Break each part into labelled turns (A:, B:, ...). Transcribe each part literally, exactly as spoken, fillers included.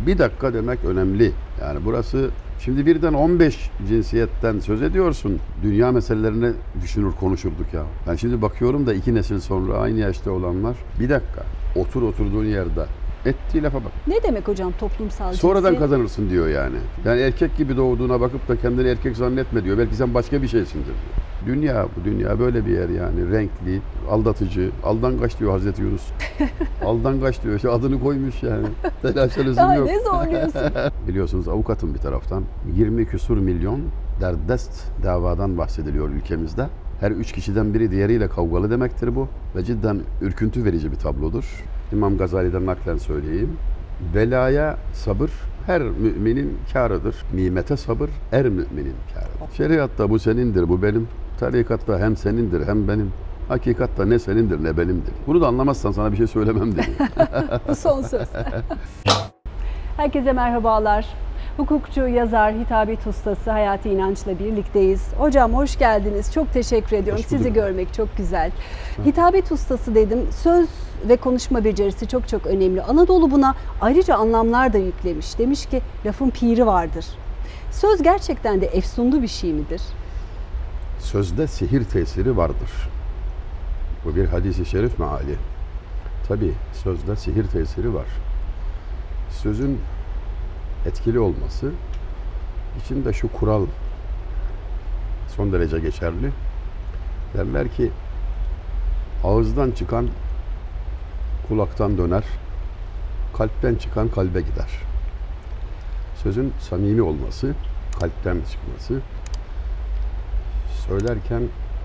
A: Bir dakika demek önemli. Yani burası şimdi birden on beş cinsiyetten söz ediyorsun. Dünya meselelerini düşünür konuşurduk ya. Ben şimdi bakıyorum da iki nesil sonra aynı yaşta olanlar bir dakika otur oturduğun yerde. Ettiği lafa bak.
B: Ne demek hocam toplumsal
A: Sonradan
B: cinsiyet?
A: kazanırsın diyor yani. Yani erkek gibi doğduğuna bakıp da kendini erkek zannetme diyor. Belki sen başka bir şeysindir diyor. Dünya bu dünya böyle bir yer yani. Renkli, aldatıcı. Aldangaç diyor Hazreti Yunus. Aldangaç diyor. İşte adını koymuş yani. Telaşa lüzum
B: Ya
A: yok.
B: ne zorluyorsun.
A: Biliyorsunuz avukatım bir taraftan. yirmi küsur milyon derdest davadan bahsediliyor ülkemizde. Her üç kişiden biri diğeriyle kavgalı demektir bu. Ve cidden ürküntü verici bir tablodur. İmam Gazali'den naklen söyleyeyim. Belaya sabır her müminin kârıdır. Nimete sabır er müminin kârıdır. Şeriatta bu senindir, bu benim. Tarikatta hem senindir hem benim. Hakikatta ne senindir ne benimdir. Bunu da anlamazsan sana bir şey söylemem dedi.
B: Bu son söz. Herkese merhabalar. Hukukçu, yazar, hitabet ustası Hayati İnanç'la birlikteyiz. Hocam hoş geldiniz. Çok teşekkür ediyorum. Sizi görmek çok güzel. Hitabet ustası dedim. Söz ve konuşma becerisi çok çok önemli. Anadolu buna ayrıca anlamlar da yüklemiş. Demiş ki lafın piri vardır. Söz gerçekten de efsunlu bir şey midir?
A: Sözde sihir tesiri vardır. Bu bir hadis-i şerif meali. Tabii sözde sihir tesiri var. Sözün etkili olması için de şu kural son derece geçerli. Derler ki ağızdan çıkan kulaktan döner, kalpten çıkan kalbe gider. Sözün samimi olması, kalpten çıkması, söylerken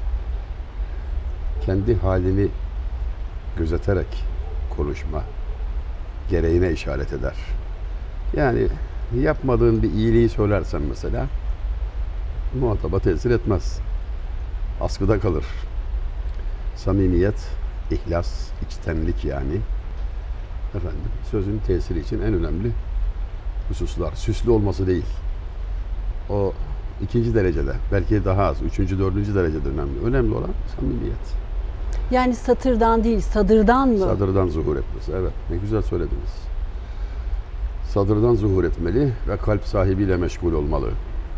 A: kendi halini gözeterek konuşma gereğine işaret eder. Yani yapmadığın bir iyiliği söylersen mesela muhataba tesir etmez. Askıda kalır. Samimiyet, ihlas, içtenlik yani. Efendim, sözün tesiri için en önemli hususlar. Süslü olması değil. O ikinci derecede, belki daha az, üçüncü, dördüncü derecede önemli. Önemli olan samimiyet.
B: Yani satırdan değil, sadırdan mı?
A: Sadırdan zuhur etmesi, evet. Ne güzel söylediniz. Sadırdan zuhur etmeli ve kalp sahibiyle meşgul olmalı.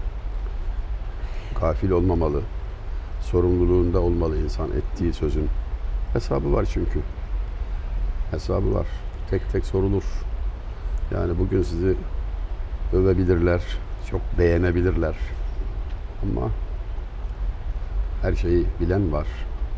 A: Gafil olmamalı. Sorumluluğunda olmalı insan ettiği sözün. Hesabı var çünkü. Hesabı var. Tek tek sorulur. Yani bugün sizi övebilirler, çok beğenebilirler. Ama her şeyi bilen var.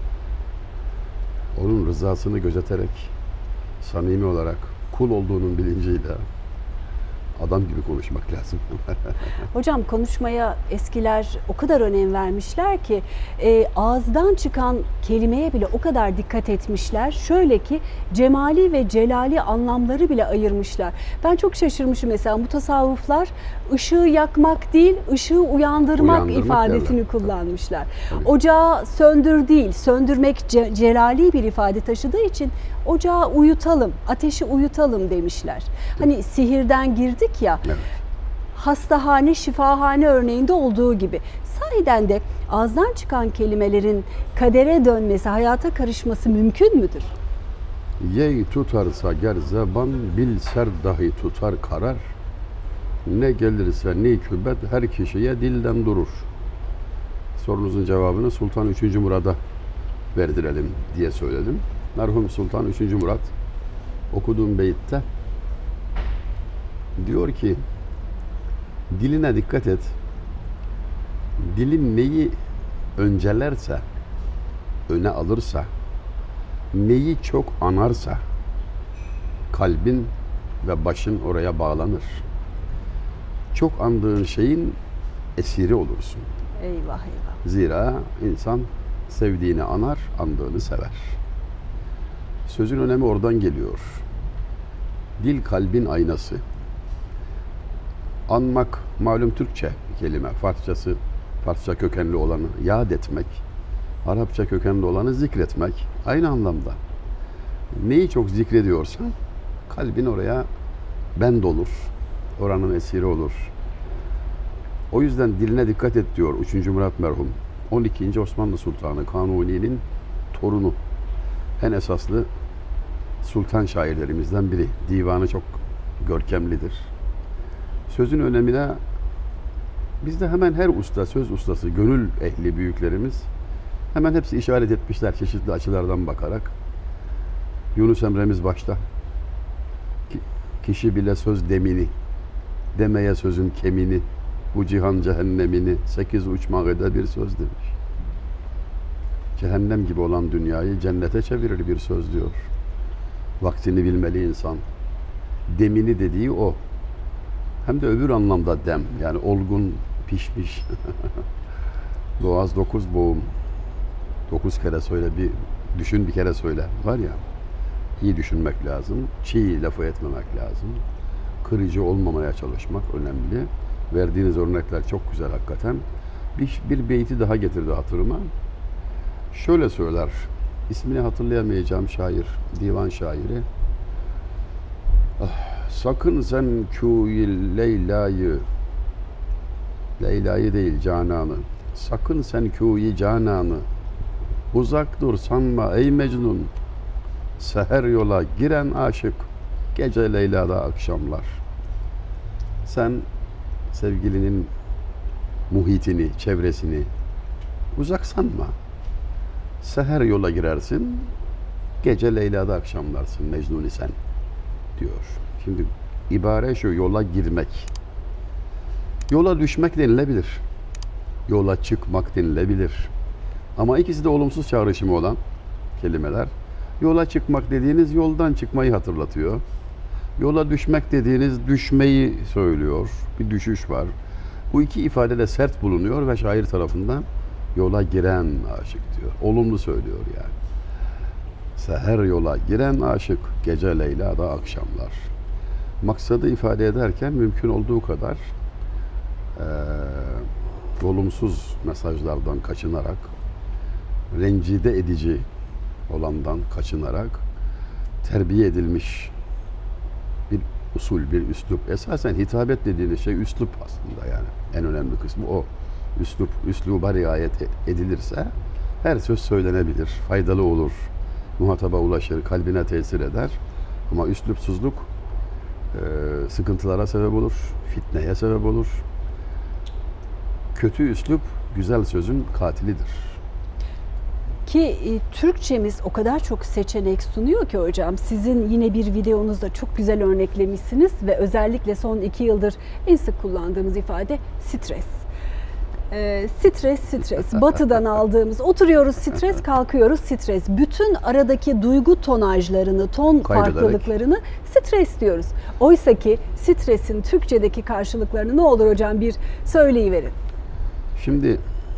A: Onun rızasını gözeterek, samimi olarak, kul olduğunun bilinciyle adam gibi konuşmak lazım.
B: Hocam konuşmaya eskiler o kadar önem vermişler ki e, ağızdan çıkan kelimeye bile o kadar dikkat etmişler. Şöyle ki cemali ve celali anlamları bile ayırmışlar. Ben çok şaşırmışım mesela mutasavvıflar ışığı yakmak değil ışığı uyandırmak,
A: Uyandırmak
B: ifadesini
A: derler.
B: kullanmışlar.
A: Tabii.
B: Ocağı söndür değil söndürmek ce celali bir ifade taşıdığı için ocağı uyutalım, ateşi uyutalım demişler. Hani sihirden girdik ya,
A: Evet.
B: hastahane, şifahane örneğinde olduğu gibi. Sahiden de ağızdan çıkan kelimelerin kadere dönmesi, hayata karışması mümkün müdür?
A: Yey tutarsa ger zeban, bil ser dahi tutar karar. Ne gelirse nikübet her kişiye dilden durur. Sorunuzun cevabını Sultan üçüncü Murad'a verdirelim diye söyledim. Merhum Sultan üçüncü Murad okuduğum beyitte diyor ki diline dikkat et. Dilin neyi öncelerse, öne alırsa, neyi çok anarsa kalbin ve başın oraya bağlanır. Çok andığın şeyin esiri olursun.
B: Eyvah eyvah.
A: Zira insan sevdiğini anar, andığını sever. Sözün önemi oradan geliyor. Dil kalbin aynası. Anmak malum Türkçe bir kelime. Farsçası, Farsça kökenli olanı yad etmek, Arapça kökenli olanı zikretmek aynı anlamda. Neyi çok zikrediyorsan kalbin oraya bend olur. Oranın esiri olur. O yüzden diline dikkat et diyor üçüncü Murat merhum. on ikinci Osmanlı Sultanı Kanuni'nin torunu. En esaslı sultan şairlerimizden biri. Divanı çok görkemlidir. Sözün önemine bizde hemen her usta, söz ustası, gönül ehli büyüklerimiz hemen hepsi işaret etmişler çeşitli açılardan bakarak. Yunus Emre'miz başta. Kişi bile söz demini, demeye sözün kemini, bu cihan cehennemini sekiz uçmak ede bir söz demiş. Cehennem gibi olan dünyayı cennete çevirir bir söz diyor. Vaktini bilmeli insan. Demini dediği o. Hem de öbür anlamda dem. Yani olgun, pişmiş. Boğaz dokuz boğum. Dokuz kere söyle, bir düşün bir kere söyle. Var ya, iyi düşünmek lazım. Çiğ lafı etmemek lazım. Kırıcı olmamaya çalışmak önemli. Verdiğiniz örnekler çok güzel hakikaten. Bir, bir beyti daha getirdi hatırıma. Şöyle söyler, ismini hatırlayamayacağım şair, divan şairi. Ah, sakın sen kûyi Leyla'yı, Leyla'yı değil Canan'ı, sakın sen kûyi Canan'ı, uzak dur sanma ey Mecnun, seher yola giren aşık, gece Leyla'da akşamlar. Sen sevgilinin muhitini, çevresini uzak sanma. Seher yola girersin, gece Leyla'da akşamlarsın Mecnun sen diyor. Şimdi ibare şu, yola girmek. Yola düşmek denilebilir. Yola çıkmak denilebilir. Ama ikisi de olumsuz çağrışımı olan kelimeler. Yola çıkmak dediğiniz yoldan çıkmayı hatırlatıyor. Yola düşmek dediğiniz düşmeyi söylüyor. Bir düşüş var. Bu iki ifade de sert bulunuyor ve şair tarafından yola giren aşık diyor. Olumlu söylüyor yani. Seher yola giren aşık, gece Leyla'da akşamlar. Maksadı ifade ederken mümkün olduğu kadar e, olumsuz mesajlardan kaçınarak, rencide edici olandan kaçınarak terbiye edilmiş bir usul, bir üslup. Esasen hitabet dediğiniz şey üslup aslında yani. En önemli kısmı o. Üslup, üsluba riayet edilirse her söz söylenebilir, faydalı olur, muhataba ulaşır, kalbine tesir eder. Ama üslupsuzluk e, sıkıntılara sebep olur, fitneye sebep olur. Kötü üslup güzel sözün katilidir.
B: Ki e, Türkçemiz o kadar çok seçenek sunuyor ki hocam. Sizin yine bir videonuzda çok güzel örneklemişsiniz ve özellikle son iki yıldır en sık kullandığımız ifade stres. E, stres, stres. Batı'dan aldığımız, oturuyoruz stres, kalkıyoruz stres. Bütün aradaki duygu tonajlarını, ton
A: Kaydederek.
B: farklılıklarını stres diyoruz. Oysa ki stresin Türkçedeki karşılıklarını ne olur hocam bir söyleyiverin.
A: Şimdi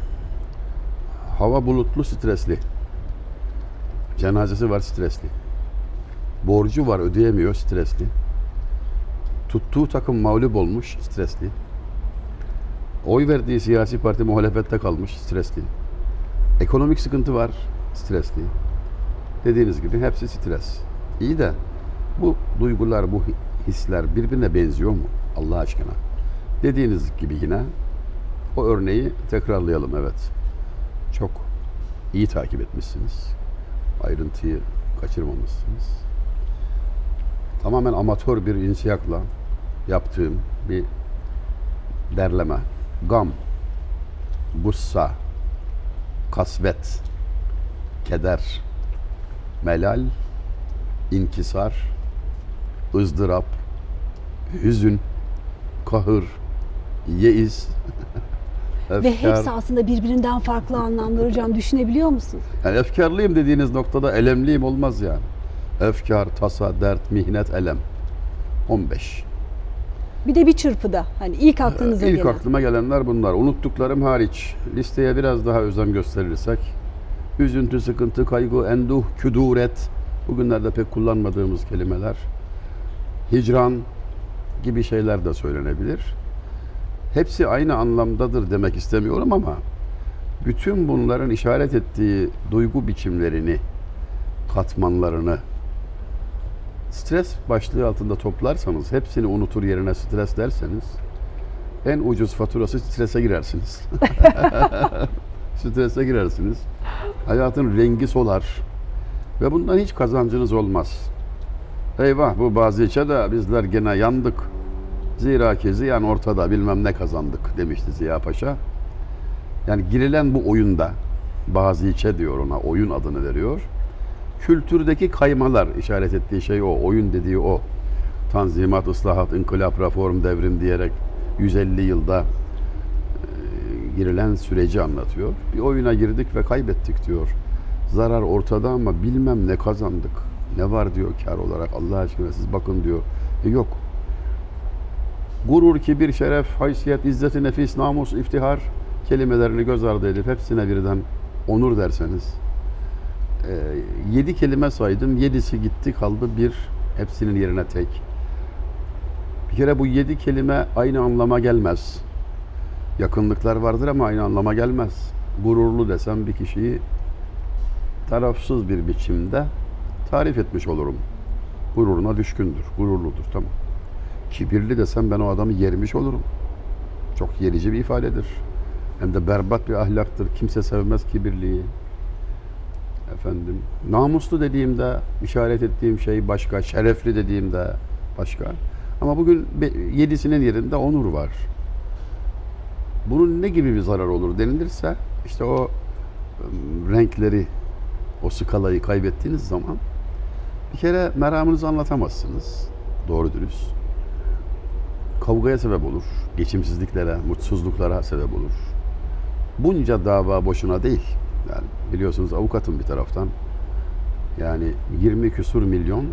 A: hava bulutlu, stresli. Cenazesi var, stresli. Borcu var, ödeyemiyor, stresli. Tuttuğu takım mağlup olmuş, stresli. Oy verdiği siyasi parti muhalefette kalmış, stresli. Ekonomik sıkıntı var, stresli. Dediğiniz gibi hepsi stres. İyi de bu duygular, bu hisler birbirine benziyor mu Allah aşkına? Dediğiniz gibi yine o örneği tekrarlayalım, evet. Çok iyi takip etmişsiniz. Ayrıntıyı kaçırmamışsınız. Tamamen amatör bir insiyakla yaptığım bir derleme. Gam, gussa, kasvet, keder, melal, inkisar, ızdırap, hüzün, kahır, yeiz,
B: Ve hepsi aslında birbirinden farklı anlamlar hocam, düşünebiliyor musunuz?
A: Yani efkarlıyım dediğiniz noktada elemliyim olmaz yani. Efkar, tasa, dert, mihnet, elem. on beş.
B: Bir de bir çırpıda hani ilk aklınıza
A: İlk
B: gelen.
A: aklıma gelenler bunlar. Unuttuklarım hariç. Listeye biraz daha özen gösterirsek. Üzüntü, sıkıntı, kaygı, enduh, küduret. Bugünlerde pek kullanmadığımız kelimeler. Hicran gibi şeyler de söylenebilir. Hepsi aynı anlamdadır demek istemiyorum ama bütün bunların işaret ettiği duygu biçimlerini, katmanlarını stres başlığı altında toplarsanız, hepsini unutur yerine stres derseniz en ucuz faturası strese girersiniz. Strese girersiniz. Hayatın rengi solar ve bundan hiç kazancınız olmaz. Eyvah bu bazı içe de bizler gene yandık. Zira ki ziyan ortada bilmem ne kazandık demişti Ziya Paşa. Yani girilen bu oyunda bazı içe diyor ona, oyun adını veriyor. Kültürdeki kaymalar, işaret ettiği şey o, oyun dediği o. Tanzimat, ıslahat, inkılap, reform, devrim diyerek yüz elli yılda e, girilen süreci anlatıyor. Bir oyuna girdik ve kaybettik diyor. Zarar ortada ama bilmem ne kazandık. Ne var diyor kar olarak, Allah aşkına siz bakın diyor. E yok. Gurur, kibir, şeref, haysiyet, izzet-i nefis, namus, iftihar kelimelerini göz ardı edip hepsine birden onur derseniz, e, yedi kelime saydım, yedisi gitti kaldı bir, hepsinin yerine tek. Bir kere bu yedi kelime aynı anlama gelmez. Yakınlıklar vardır ama aynı anlama gelmez. Gururlu desem bir kişiyi tarafsız bir biçimde tarif etmiş olurum. Gururuna düşkündür, gururludur, tamam. Kibirli desem ben o adamı yermiş olurum. Çok yerici bir ifadedir. Hem de berbat bir ahlaktır. Kimse sevmez kibirliyi. Efendim, namuslu dediğimde işaret ettiğim şey başka, şerefli dediğimde başka. Ama bugün yedisinin yerinde onur var. Bunun ne gibi bir zarar olur denilirse, işte o renkleri, o skalayı kaybettiğiniz zaman bir kere meramınızı anlatamazsınız. Doğru dürüst. Kavgaya sebep olur. Geçimsizliklere, mutsuzluklara sebep olur. Bunca dava boşuna değil. Yani biliyorsunuz avukatım bir taraftan. Yani yirmi küsur milyon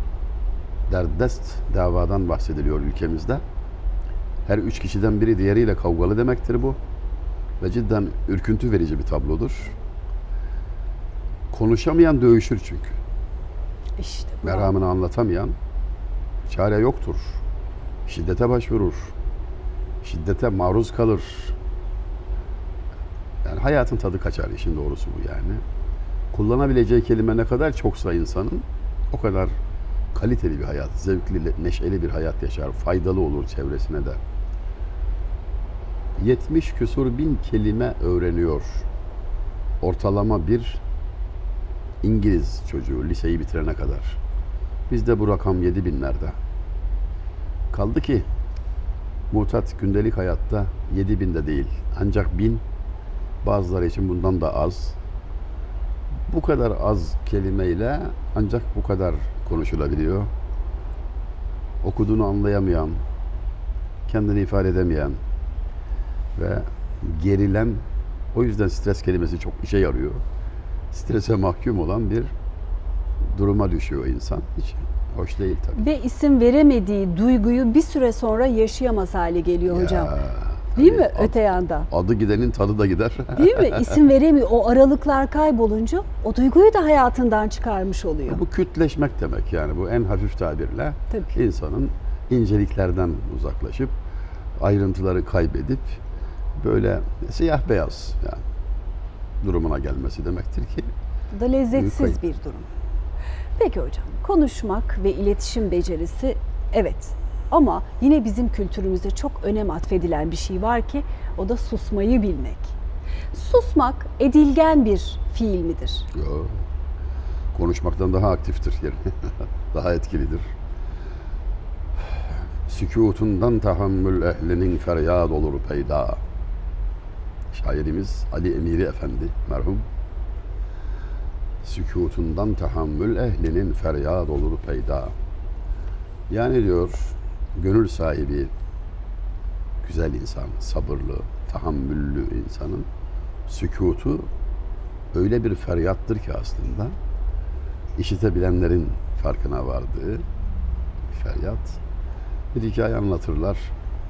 A: derdest davadan bahsediliyor ülkemizde. Her üç kişiden biri diğeriyle kavgalı demektir bu. Ve cidden ürküntü verici bir tablodur. Konuşamayan dövüşür çünkü.
B: İşte bu.
A: Meramını anlatamayan çare yoktur. Şiddete başvurur. Şiddete maruz kalır. Yani hayatın tadı kaçar, işin doğrusu bu yani. Kullanabileceği kelime ne kadar çoksa insanın, o kadar kaliteli bir hayat, zevkli, neşeli bir hayat yaşar. Faydalı olur çevresine de. yetmiş küsur bin kelime öğreniyor. Ortalama bir İngiliz çocuğu liseyi bitirene kadar. Bizde bu rakam yedi binlerde. Kaldı ki mutat gündelik hayatta yedi binde değil. Ancak bin, bazıları için bundan da az. Bu kadar az kelimeyle ancak bu kadar konuşulabiliyor. Okuduğunu anlayamayan, kendini ifade edemeyen ve gerilen, o yüzden stres kelimesi çok işe yarıyor. Strese mahkum olan bir duruma düşüyor insan. Hiç hoş değil tabii.
B: Ve isim veremediği duyguyu bir süre sonra yaşayamaz hale geliyor
A: Ya,
B: hocam. Değil
A: tabii.
B: mi
A: Ad,
B: öte yandan?
A: Adı gidenin tadı da gider.
B: Değil mi? İsim veremiyor. O aralıklar kaybolunca o duyguyu da hayatından çıkarmış oluyor.
A: Bu kütleşmek demek yani, bu en hafif tabirle
B: Tabii.
A: insanın inceliklerden uzaklaşıp ayrıntıları kaybedip böyle siyah beyaz yani durumuna gelmesi demektir ki.
B: Bu da lezzetsiz
A: Büyük
B: bir durum. Peki hocam, konuşmak ve iletişim becerisi evet, ama yine bizim kültürümüzde çok önem atfedilen bir şey var ki o da susmayı bilmek. Susmak edilgen bir fiil midir?
A: Yo, konuşmaktan daha aktiftir yani. Daha etkilidir. Sükutundan tahammül ehlinin feryad olur peyda. Şairimiz Ali Emiri Efendi merhum. Sükutundan tahammül ehlinin feryad olur peyda. Yani diyor, gönül sahibi, güzel insan, sabırlı, tahammüllü insanın sükutu öyle bir feryattır ki aslında işitebilenlerin farkına vardığı feryat. Bir hikaye anlatırlar.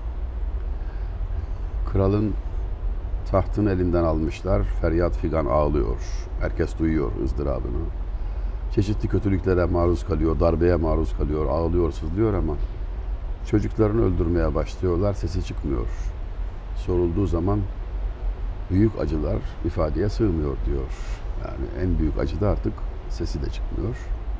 A: Kralın tahtını elinden almışlar. Feryat figan ağlıyor. Herkes duyuyor ızdırabını. Çeşitli kötülüklere maruz kalıyor, darbeye maruz kalıyor, ağlıyor, sızlıyor ama çocuklarını öldürmeye başlıyorlar, sesi çıkmıyor. Sorulduğu zaman büyük acılar ifadeye sığmıyor diyor. Yani en büyük acı da artık sesi de çıkmıyor.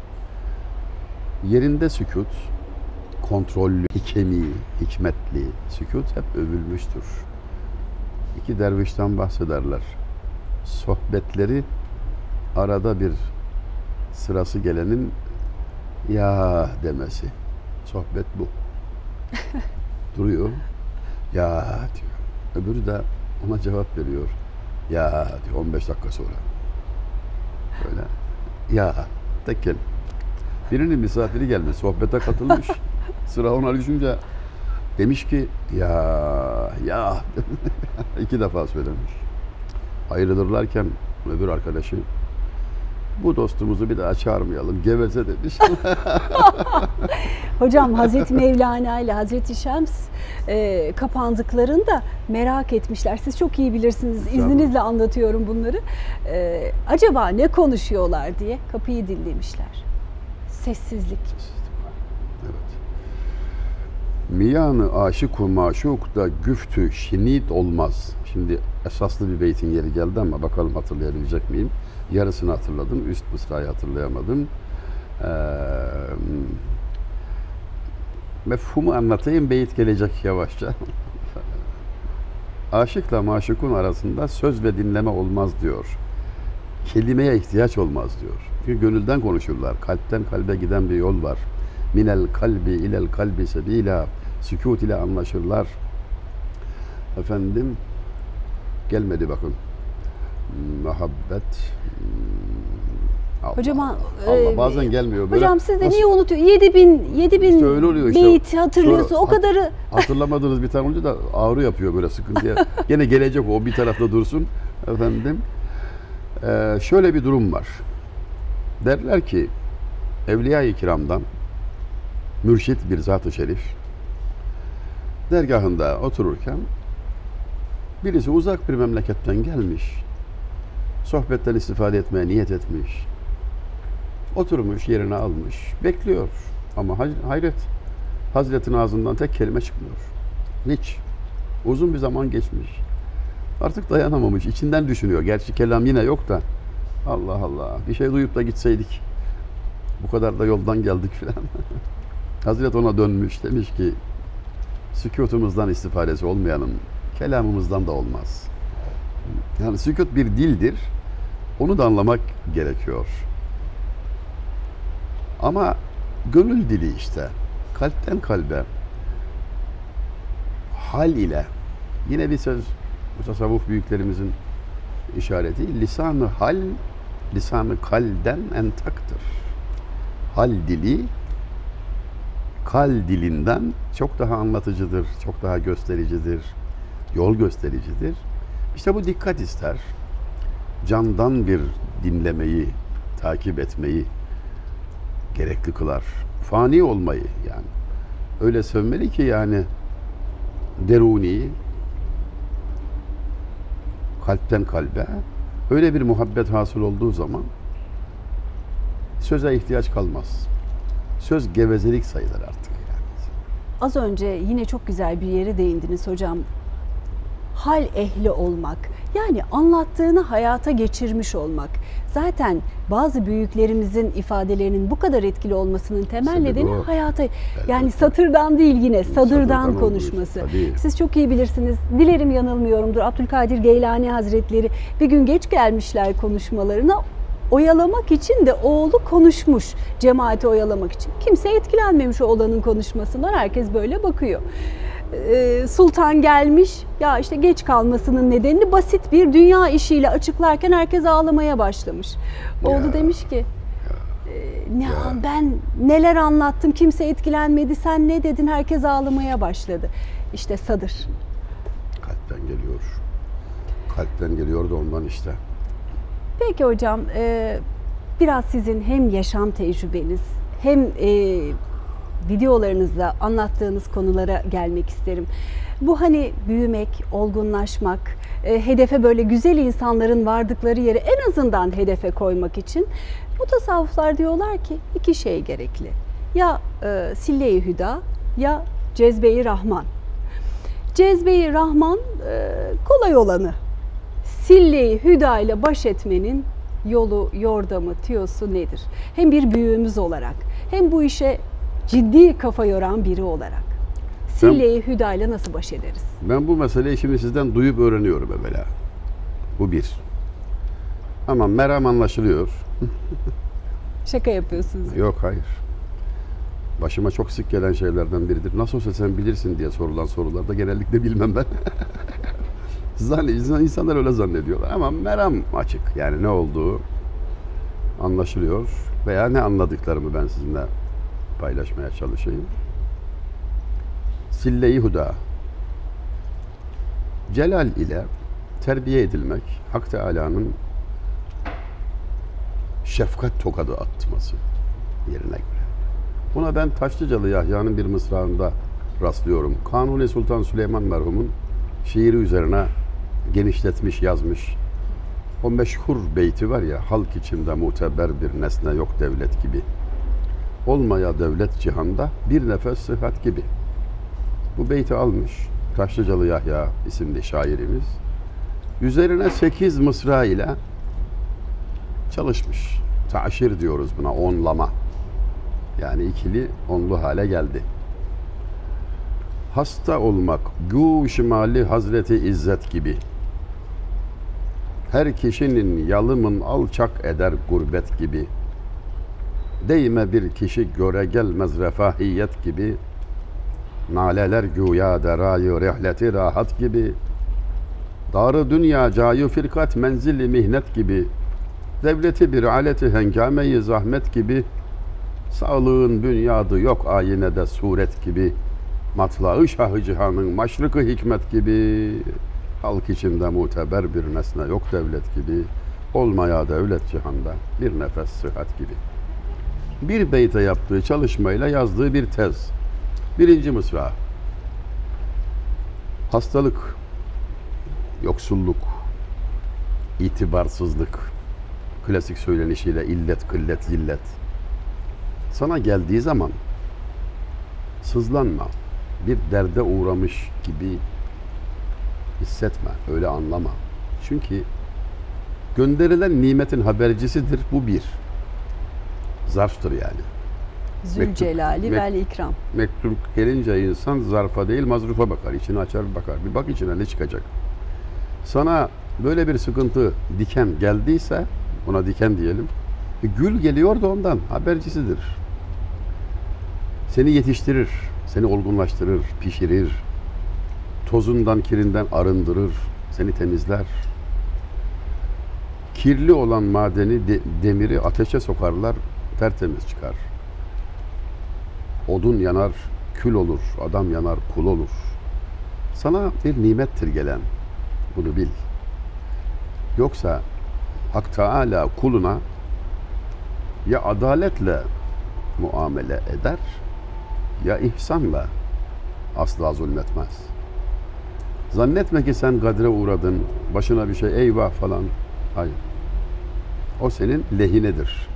A: Yerinde sükut, kontrollü, hikemi, hikmetli sükut hep övülmüştür. İki dervişten bahsederler. Sohbetleri arada bir sırası gelenin ya demesi. Sohbet bu. Duruyor. Ya diyor. Öbürü de ona cevap veriyor. Ya diyor on beş dakika sonra. Böyle. Ya tek kelime. Birinin misafiri gelmiş. Sohbete katılmış. Sıra ona düşünce demiş ki ya ya iki defa söylemiş. Ayrılırlarken öbür arkadaşı bu dostumuzu bir daha çağırmayalım. Geveze demiş.
B: Hocam Hazreti Mevlana ile Hazreti Şems e, kapandıklarında merak etmişler. Siz çok iyi bilirsiniz. İzninizle anlatıyorum bunları. E, acaba ne konuşuyorlar diye kapıyı dinlemişler. Sessizlik.
A: Evet. Miyanı aşık-u maşukta güftü şinit olmaz. Şimdi esaslı bir beytin yeri geldi ama bakalım hatırlayabilecek miyim? Yarısını hatırladım, üst mısrayı hatırlayamadım. Ee, mefhumu anlatayım, beyit gelecek yavaşça. Aşıkla maşukun arasında söz ve dinleme olmaz diyor. Kelimeye ihtiyaç olmaz diyor. Çünkü gönülden konuşurlar. Kalpten kalbe giden bir yol var. Minel kalbi ilel kalbi sebila. Sükût ile anlaşırlar. Efendim, gelmedi bakın. Muhabbet. Allah,
B: Hocam
A: Allah,
B: e,
A: Allah bazen gelmiyor. Böyle,
B: hocam siz de
A: nasıl,
B: niye unutuyor? yedi bin yedi bin
A: İşte öyle oluyor işte.
B: beyit hatırlıyorsun.
A: Sonra
B: o kadarı
A: hatırlamadığınız bir tane olunca da ağrı yapıyor böyle sıkıntıya. Gene gelecek o bir tarafta dursun. Efendim. Ee, şöyle bir durum var. Derler ki Evliya-i Kiram'dan mürşit bir zat-ı şerif dergahında otururken birisi uzak bir memleketten gelmiş. Sohbetten istifade etmeye niyet etmiş. Oturmuş, yerini almış. Bekliyor. Ama hayret. Hazretin ağzından tek kelime çıkmıyor. Hiç. Uzun bir zaman geçmiş. Artık dayanamamış. İçinden düşünüyor. Gerçi kelam yine yok da. Allah Allah. Bir şey duyup da gitseydik. Bu kadar da yoldan geldik filan. Hazret ona dönmüş. Demiş ki sükutumuzdan istifadesi olmayanın kelamımızdan da olmaz. Yani sükut bir dildir. Onu da anlamak gerekiyor. Ama gönül dili işte. Kalpten kalbe. Hal ile. Yine bir söz bu tasavvuf büyüklerimizin işareti. Lisan-ı hal, lisan-ı kalden entaktır. Hal dili, kal dilinden çok daha anlatıcıdır, çok daha göstericidir, yol göstericidir. İşte bu dikkat ister. Candan bir dinlemeyi, takip etmeyi gerekli kılar. Fani olmayı yani. Öyle sövmeli ki yani deruni, kalpten kalbe öyle bir muhabbet hasıl olduğu zaman söze ihtiyaç kalmaz. Söz gevezelik sayılır artık yani.
B: az önce yine çok güzel bir yere değindiniz hocam. Hal ehli olmak. Yani anlattığını hayata geçirmiş olmak. Zaten bazı büyüklerimizin ifadelerinin bu kadar etkili olmasının temel
A: Sebebi
B: nedeni
A: o.
B: hayata. Yani
A: Elbette.
B: satırdan değil yine sadırdan,
A: Sadırdan
B: konuşması.
A: olduğu için, tabii.
B: Siz çok iyi bilirsiniz. Dilerim yanılmıyorumdur. Abdülkadir Geylani Hazretleri bir gün geç gelmişler konuşmalarına. Oyalamak için de oğlu konuşmuş, cemaati oyalamak için. Kimse etkilenmemiş o oğlanın konuşmasından, herkes böyle bakıyor. Ee, Sultan gelmiş, ya işte geç kalmasının nedenini basit bir dünya işiyle açıklarken herkes ağlamaya başlamış. Oğlu
A: Ya,
B: demiş ki, e, ne ben neler anlattım, kimse etkilenmedi, sen ne dedin, herkes ağlamaya başladı. İşte sadır.
A: Kalpten geliyor. Kalpten geliyor da ondan işte.
B: Peki hocam, e, biraz sizin hem yaşam tecrübeniz hem e, videolarınızda anlattığınız konulara gelmek isterim. Bu hani büyümek, olgunlaşmak, e, hedefe böyle güzel insanların vardıkları yere en azından hedefe koymak için bu tasavvuflar diyorlar ki iki şey gerekli. Ya e, sille-i hüda ya cezbe-i rahman. Cezbe-i rahman e, kolay olanı. Sille-i hüda ile baş etmenin yolu, yordamı, tiyosu nedir? Hem bir büyüğümüz olarak hem bu işe ciddi kafa yoran biri olarak. Sille-i hüda ile nasıl baş ederiz?
A: Ben bu meseleyi şimdi sizden duyup öğreniyorum evvela. Bu bir. Ama meram anlaşılıyor.
B: Şaka yapıyorsunuz.
A: Yok hayır. başıma çok sık gelen şeylerden biridir. Nasıl olsa sen bilirsin diye sorulan sorularda genellikle bilmem ben. Zann- İnsanlar öyle zannediyorlar ama meram açık. Yani ne olduğu anlaşılıyor veya ne anladıklarımı ben sizinle paylaşmaya çalışayım. Sille-i Huda. Celal ile terbiye edilmek, Hak Teâlâ'nın şefkat tokadı atması yerine göre. Buna ben Taşlıcalı Yahya'nın bir mısrağında rastlıyorum. Kanuni Sultan Süleyman merhumun şiiri üzerine genişletmiş, yazmış. O meşhur beyti var ya, halk içinde muteber bir nesne yok devlet gibi. Olmaya devlet cihanda bir nefes sıhhat gibi. Bu beyti almış Taşlıcalı Yahya isimli şairimiz. Üzerine sekiz mısra ile çalışmış. Taşir diyoruz buna, onlama. Yani ikili onlu hale geldi. Hasta olmak gû şimali Hazreti İzzet gibi. Her kişinin yalımın alçak eder gurbet gibi. Değme bir kişi göre gelmez refahiyet gibi. Naleler güya derayı rihleti rahat gibi. Darı dünya cayı firkat menzili mihnet gibi. Devleti bir aleti hengameyi zahmet gibi. Sağlığın bünyadı yok ayinede suret gibi. Matlağı şahı cihanın maşrıkı hikmet gibi. Halk içinde muteber bir nesne yok devlet gibi. Olmaya devlet cihanda bir nefes sıhhat gibi. Bir beyte yaptığı çalışmayla yazdığı bir tez. Birinci mısra. Hastalık, yoksulluk, itibarsızlık, klasik söylenişiyle illet, kıllet, zillet. Sana geldiği zaman sızlanma, bir derde uğramış gibi hissetme, öyle anlama. Çünkü gönderilen nimetin habercisidir, bu bir. Zarftır yani.
B: Zülcelali
A: Mektup-
B: vel ikram.
A: Mektup gelince insan zarfa değil mazrufa bakar, içini açar bakar. Bir bak içine ne çıkacak. Sana böyle bir sıkıntı, diken geldiyse, ona diken diyelim, e, gül geliyor da ondan, habercisidir. Seni yetiştirir, seni olgunlaştırır, pişirir, tozundan, kirinden arındırır, seni temizler. Kirli olan madeni, de- demiri ateşe sokarlar, tertemiz çıkar. Odun yanar, kül olur, adam yanar, kul olur. Sana bir nimettir gelen, bunu bil. Yoksa Hak Teâlâ kuluna ya adaletle muamele eder, ya ihsanla, asla zulmetmez. Zannetme ki sen gadre uğradın, başına bir şey eyvah falan. Hayır. O senin lehinedir.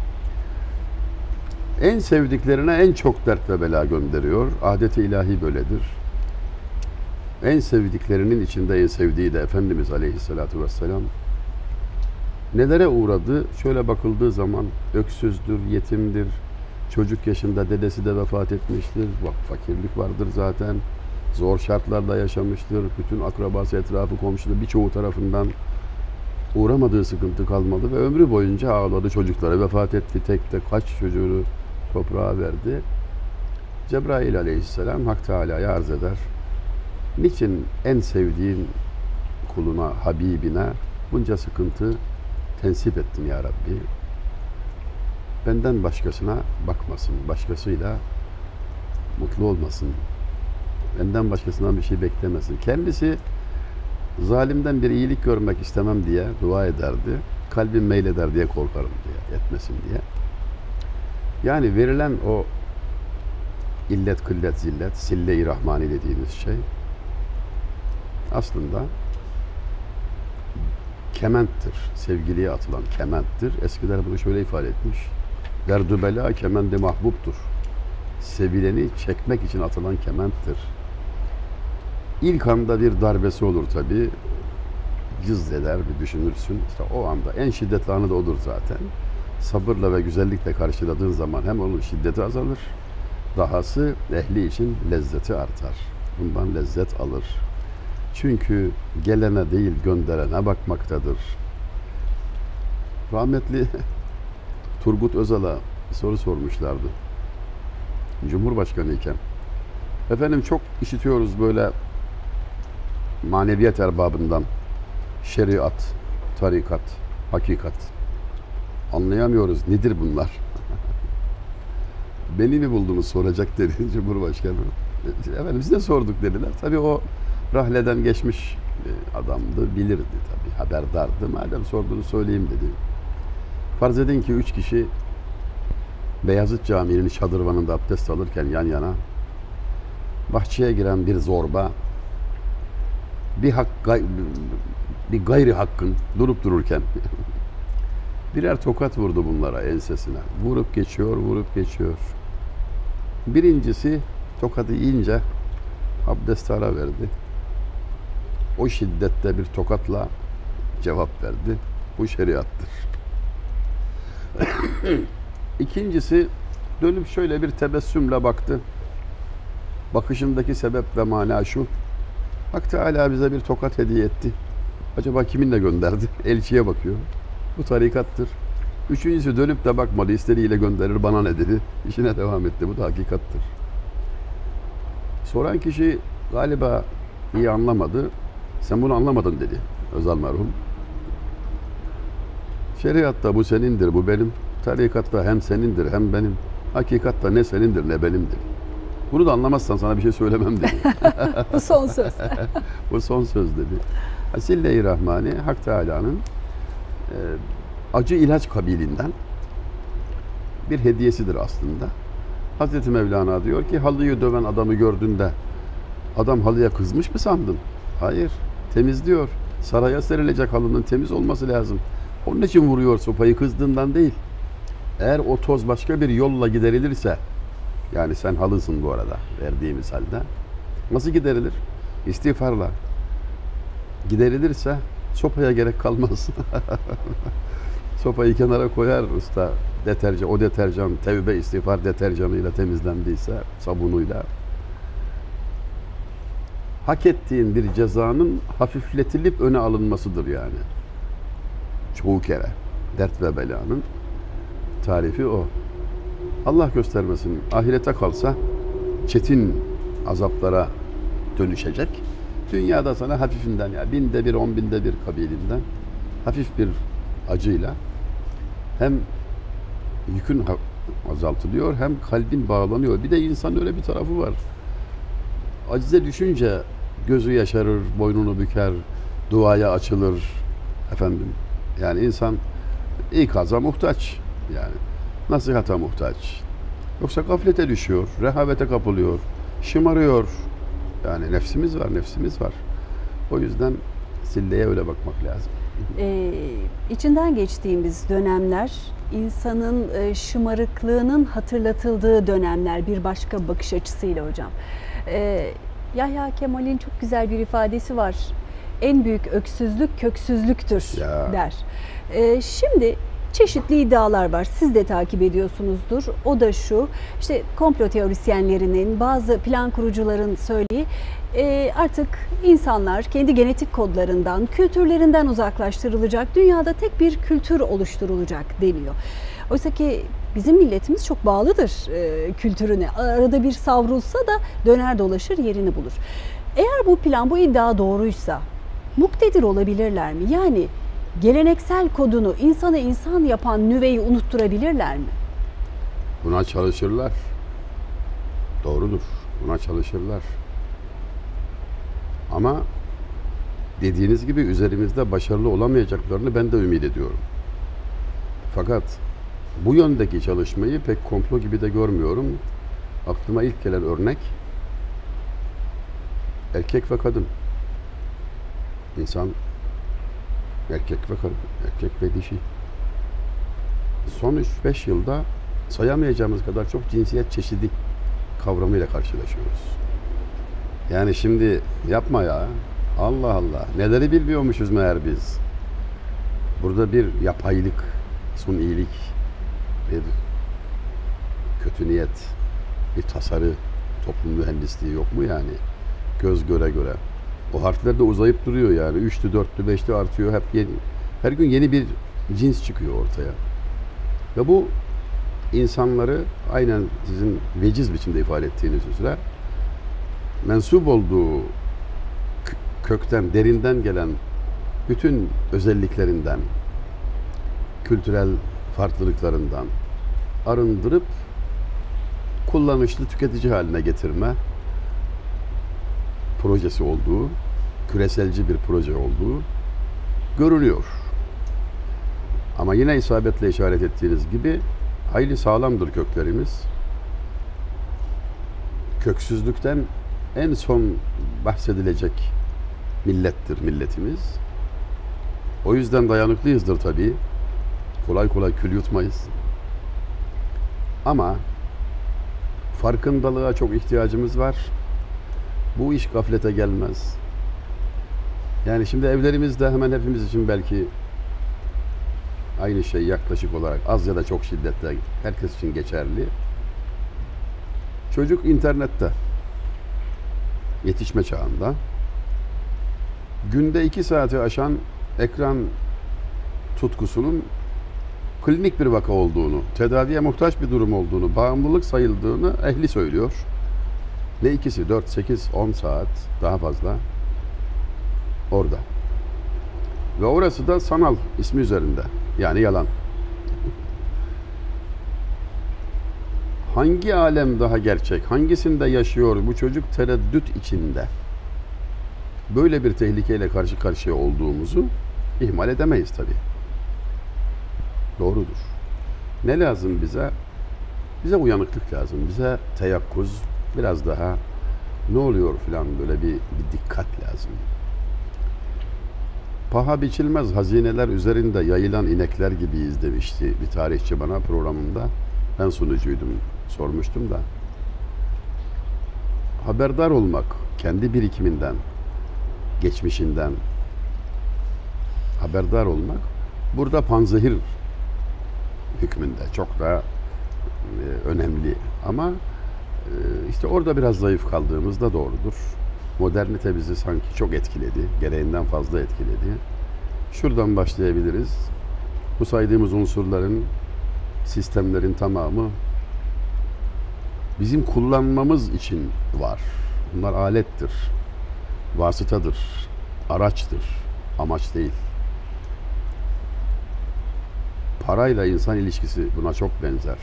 A: En sevdiklerine en çok dert ve bela gönderiyor. Adet-i ilahi böyledir. En sevdiklerinin içinde en sevdiği de Efendimiz Aleyhisselatü Vesselam. Nelere uğradı? Şöyle bakıldığı zaman öksüzdür, yetimdir. Çocuk yaşında dedesi de vefat etmiştir. Bak, fakirlik vardır zaten. Zor şartlarda yaşamıştır. Bütün akrabası, etrafı, komşuları birçoğu tarafından uğramadığı sıkıntı kalmadı ve ömrü boyunca ağladı. Çocukları vefat etti. Tek tek kaç çocuğunu toprağa verdi. Cebrail Aleyhisselam Hak Teâlâ'ya arz eder. Niçin en sevdiğin kuluna, Habibine bunca sıkıntı tensip ettin ya Rabbi? Benden başkasına bakmasın, başkasıyla mutlu olmasın. Benden başkasından bir şey beklemesin. Kendisi zalimden bir iyilik görmek istemem diye dua ederdi. Kalbim meyleder diye korkarım diye, etmesin diye. Yani verilen o illet, kıllet, zillet, sille-i rahmani dediğimiz şey aslında kementtir. Sevgiliye atılan kementtir. Eskiler bunu şöyle ifade etmiş. Derdü bela kemendi mahbubtur. Sevileni çekmek için atılan kementtir. İlk anda bir darbesi olur tabii. Cız eder, bir düşünürsün. İşte o anda en şiddetli anı da odur zaten. Sabırla ve güzellikle karşıladığın zaman hem onun şiddeti azalır, dahası ehli için lezzeti artar. Bundan lezzet alır. Çünkü gelene değil gönderene bakmaktadır. Rahmetli Turgut Özal'a bir soru sormuşlardı. Cumhurbaşkanı iken. Efendim çok işitiyoruz böyle maneviyat erbabından şeriat, tarikat, hakikat. Anlayamıyoruz. Nedir bunlar? Beni mi buldunuz soracak dedi Cumhurbaşkanı. Efendim size sorduk dediler. Tabii o rahleden geçmiş adamdı, bilirdi tabii, haberdardı. Madem sorduğunu söyleyeyim dedi. Farz edin ki üç kişi Beyazıt Camii'nin şadırvanında abdest alırken yan yana bahçeye giren bir zorba bir hak, bir gayri hakkın durup dururken birer tokat vurdu bunlara ensesine. Vurup geçiyor, vurup geçiyor. Birincisi tokadı yiyince abdesti ara verdi. O şiddette bir tokatla cevap verdi. Bu şeriattır. İkincisi dönüp şöyle bir tebessümle baktı. Bakışındaki sebep ve mana şu: Hak Teala bize bir tokat hediye etti. Acaba kiminle gönderdi? Elçiye bakıyor. Bu tarikattır. Üçüncüsü dönüp de bakmadı. İstediğiyle gönderir, bana ne dedi. İşine devam etti. Bu da hakikattır. Soran kişi galiba iyi anlamadı. Sen bunu anlamadın dedi Özal merhum. Şeriatta bu senindir, bu benim. Tarikatta hem senindir hem benim. Hakikatta ne senindir ne benimdir. Bunu da anlamazsan sana bir şey söylemem dedi.
B: Bu son söz.
A: Bu son söz dedi. Asille-i Rahmani Hak Teala'nın e, acı ilaç kabilinden bir hediyesidir aslında. Hazreti Mevlana diyor ki halıyı döven adamı gördüğünde adam halıya kızmış mı sandın? Hayır. Temizliyor. Saraya serilecek halının temiz olması lazım. Onun için vuruyor sopayı, kızdığından değil. Eğer o toz başka bir yolla giderilirse, yani sen halısın bu arada verdiğimiz halde, nasıl giderilir? İstiğfarla. Giderilirse sopaya gerek kalmaz. Sopayı kenara koyar usta. Deterjan, o deterjan tevbe istiğfar deterjanıyla temizlendiyse, sabunuyla. Hak ettiğin bir cezanın hafifletilip öne alınmasıdır yani. Çoğu kere dert ve belanın tarifi o. Allah göstermesin, ahirete kalsa çetin azaplara dönüşecek. Dünyada sana hafifinden, ya binde bir, on binde bir kabilinden hafif bir acıyla hem yükün azaltılıyor hem kalbin bağlanıyor. Bir de insan öyle bir tarafı var. Acize düşünce gözü yaşarır, boynunu büker, duaya açılır efendim. Yani insan ikaza muhtaç, yani nasihata muhtaç. Yoksa gaflete düşüyor, rehavete kapılıyor, şımarıyor. Yani nefsimiz var, nefsimiz var. O yüzden silleye öyle bakmak lazım.
B: Ee, içinden geçtiğimiz dönemler, insanın e, şımarıklığının hatırlatıldığı dönemler, bir başka bakış açısıyla hocam. Ee, Yahya Kemal'in çok güzel bir ifadesi var. En büyük öksüzlük köksüzlüktür
A: Ya.
B: der. Ee, şimdi çeşitli iddialar var. Siz de takip ediyorsunuzdur. O da şu: işte komplo teorisyenlerinin, bazı plan kurucuların söylediği, e, artık insanlar kendi genetik kodlarından, kültürlerinden uzaklaştırılacak, dünyada tek bir kültür oluşturulacak deniyor. Oysa ki bizim milletimiz çok bağlıdır e, kültürüne. Arada bir savrulsa da döner dolaşır yerini bulur. Eğer bu plan, bu iddia doğruysa muktedir olabilirler mi? Yani geleneksel kodunu, insanı insan yapan nüveyi unutturabilirler mi?
A: Buna çalışırlar. Doğrudur. Buna çalışırlar. Ama dediğiniz gibi üzerimizde başarılı olamayacaklarını ben de ümit ediyorum. Fakat bu yöndeki çalışmayı pek komplo gibi de görmüyorum. Aklıma ilk gelen örnek erkek ve kadın. İnsan erkek ve kadın, erkek ve dişi. Son üç beş yılda sayamayacağımız kadar çok cinsiyet çeşidi kavramıyla karşılaşıyoruz. Yani şimdi yapma ya. Allah Allah. Neleri bilmiyormuşuz meğer biz. Burada bir yapaylık, sunilik, bir kötü niyet, bir tasarı, toplum mühendisliği yok mu yani? Göz göre göre. O harfler de uzayıp duruyor yani. Üçlü, dörtlü, beşli artıyor. Hep yeni. Her gün yeni bir cins çıkıyor ortaya. Ve bu insanları aynen sizin veciz biçimde ifade ettiğiniz üzere mensup olduğu kökten, derinden gelen bütün özelliklerinden, kültürel farklılıklarından arındırıp kullanışlı tüketici haline getirme projesi olduğu, küreselci bir proje olduğu görülüyor. Ama yine isabetle işaret ettiğiniz gibi hayli sağlamdır köklerimiz. Köksüzlükten en son bahsedilecek millettir milletimiz. O yüzden dayanıklıyızdır tabii. Kolay kolay kül yutmayız. Ama farkındalığa çok ihtiyacımız var. Bu iş gaflete gelmez. Yani şimdi evlerimizde hemen hepimiz için belki aynı şey yaklaşık olarak az ya da çok şiddetle herkes için geçerli. Çocuk internette, yetişme çağında, günde iki saati aşan ekran tutkusunun klinik bir vaka olduğunu, tedaviye muhtaç bir durum olduğunu, bağımlılık sayıldığını ehli söylüyor. Ne ikisi? dört, sekiz, on saat daha fazla orada. Ve orası da sanal ismi üzerinde. Yani yalan. Hangi alem daha gerçek? Hangisinde yaşıyor bu çocuk tereddüt içinde? Böyle bir tehlikeyle karşı karşıya olduğumuzu ihmal edemeyiz tabii. Doğrudur. Ne lazım bize? Bize uyanıklık lazım. Bize teyakkuz, biraz daha ne oluyor filan böyle bir, bir dikkat lazım. Paha biçilmez hazineler üzerinde yayılan inekler gibiyiz demişti bir tarihçi bana programında. Ben sunucuydum, sormuştum da. Haberdar olmak, kendi birikiminden, geçmişinden haberdar olmak, burada panzehir hükmünde çok daha e, önemli. Ama e, işte orada biraz zayıf kaldığımız da doğrudur. Modernite bizi sanki çok etkiledi, gereğinden fazla etkiledi. Şuradan başlayabiliriz. Bu saydığımız unsurların, sistemlerin tamamı bizim kullanmamız için var. Bunlar alettir, vasıtadır, araçtır, amaç değil. Parayla insan ilişkisi buna çok benzer.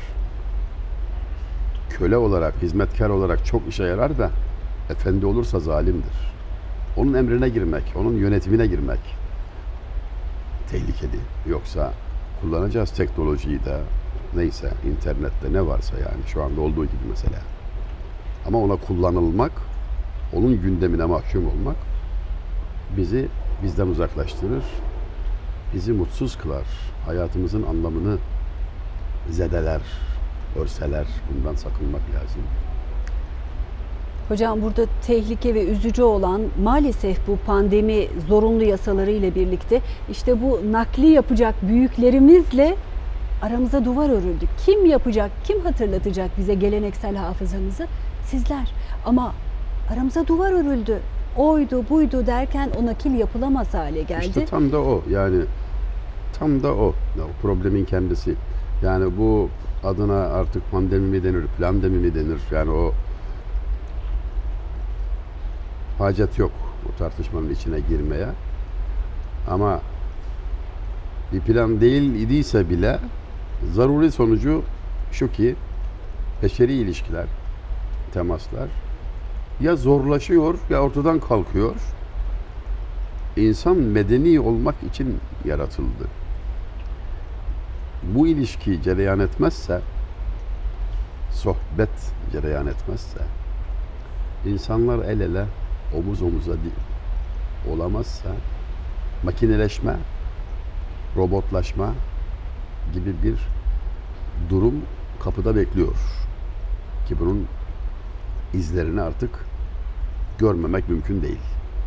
A: Köle olarak, hizmetkar olarak çok işe yarar da efendi olursa zalimdir. Onun emrine girmek, onun yönetimine girmek tehlikeli. Yoksa kullanacağız teknolojiyi de, neyse internette ne varsa yani şu anda olduğu gibi mesela. Ama ona kullanılmak, onun gündemine mahkum olmak bizi bizden uzaklaştırır, bizi mutsuz kılar, hayatımızın anlamını zedeler, örseler. Bundan sakınmak lazım.
B: Hocam burada tehlike ve üzücü olan maalesef bu pandemi zorunlu yasaları ile birlikte işte bu nakli yapacak büyüklerimizle aramıza duvar örüldü. Kim yapacak, kim hatırlatacak bize geleneksel hafızamızı? Sizler. Ama aramıza duvar örüldü. Oydu, buydu derken o nakil yapılamaz hale geldi.
A: İşte tam da o. Yani tam da o. O problemin kendisi. Yani bu adına artık pandemi mi denir, plandemi mi denir? Yani o hacet yok bu tartışmanın içine girmeye. Ama bir plan değil idiyse bile zaruri sonucu şu ki beşeri ilişkiler, temaslar ya zorlaşıyor ya ortadan kalkıyor. İnsan medeni olmak için yaratıldı. Bu ilişki cereyan etmezse, sohbet cereyan etmezse, insanlar el ele, omuz omuza olamazsa, makineleşme, robotlaşma gibi bir durum kapıda bekliyor. Ki bunun izlerini artık görmemek mümkün değil.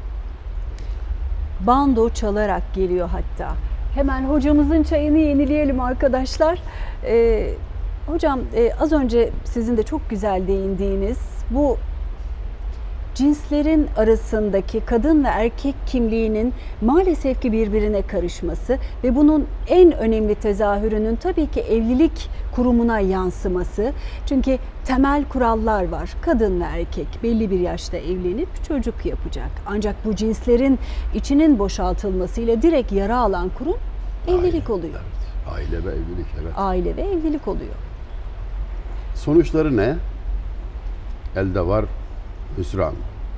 B: Bando çalarak geliyor hatta. Hemen hocamızın çayını yenileyelim arkadaşlar. Ee, hocam e, az önce sizin de çok güzel değindiğiniz bu cinslerin arasındaki kadın ve erkek kimliğinin maalesef ki birbirine karışması ve bunun en önemli tezahürünün tabii ki evlilik kurumuna yansıması. Çünkü temel kurallar var. Kadın ve erkek belli bir yaşta evlenip çocuk yapacak. Ancak bu cinslerin içinin boşaltılmasıyla direkt yara alan kurum evlilik
A: Aile,
B: oluyor.
A: Evet. Aile ve evlilik, evet.
B: Aile ve evlilik oluyor.
A: Sonuçları ne? Elde var hüsran.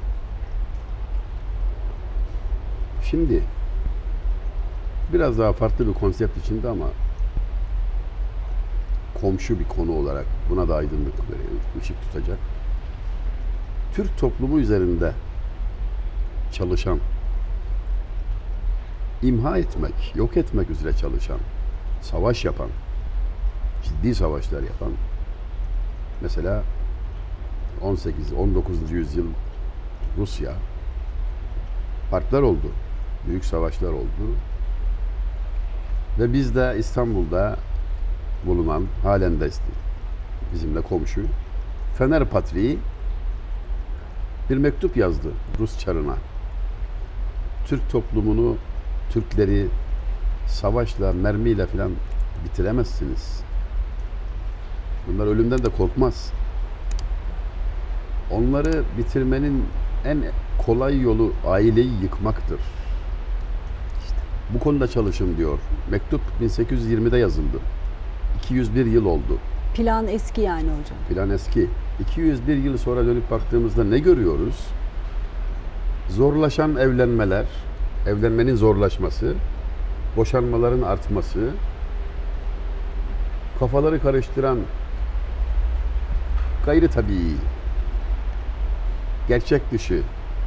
A: Şimdi biraz daha farklı bir konsept içinde ama komşu bir konu olarak buna da aydınlık veriyor, ışık tutacak. Türk toplumu üzerinde çalışan, imha etmek, yok etmek üzere çalışan, savaş yapan, ciddi savaşlar yapan, mesela on sekiz on dokuzuncu yüzyıl Rusya, harpler oldu, büyük savaşlar oldu ve biz de İstanbul'da bulunan, halen de bizimle komşu Fener Patriği bir mektup yazdı Rus çarına. Türk toplumunu, Türkleri savaşla, mermiyle falan bitiremezsiniz. Bunlar ölümden de korkmaz. Onları bitirmenin en kolay yolu aileyi yıkmaktır. Bu konuda çalışın diyor. Mektup bin sekiz yüz yirmide yazıldı. iki yüz bir yıl oldu.
B: Plan eski yani hocam.
A: Plan eski. iki yüz bir yıl sonra dönüp baktığımızda ne görüyoruz? Zorlaşan evlenmeler, evlenmenin zorlaşması, boşanmaların artması, kafaları karıştıran gayri tabii, gerçek dışı,